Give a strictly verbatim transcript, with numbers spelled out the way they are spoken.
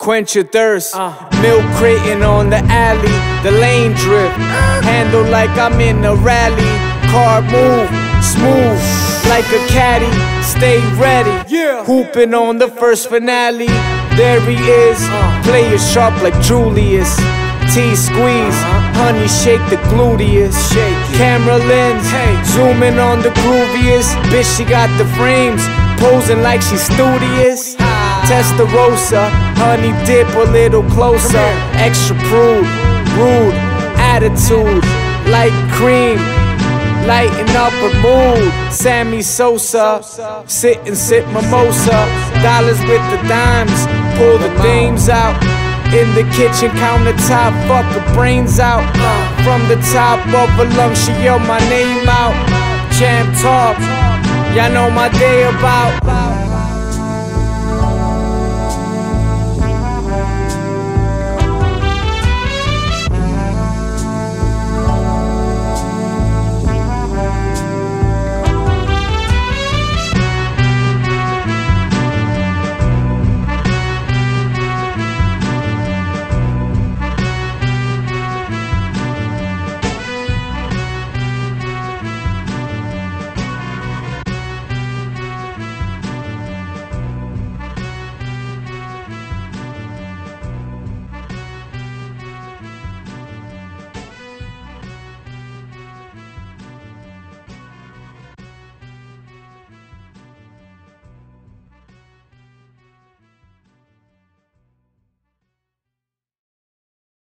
quench your thirst. Milk crating on the alley, the lane drift. Handle like I'm in a rally. Car move, smooth like a caddy. Stay ready, hooping on the first finale. There he is, player sharp like Julius. T-squeeze, honey shake the gluteus. Camera lens, zooming on the grooviest. Bitch, she got the frames, posing like she's studious. Testarossa, honey dip a little closer. Extra prude, rude, attitude, like cream, lighten up her mood. Sammy Sosa, sit and sip mimosa. Dollars with the dimes, pull the dames out. In the kitchen countertop, fuck her brains out. From the top of her lungs, she yell my name out. Champ talk, y'all know my day about.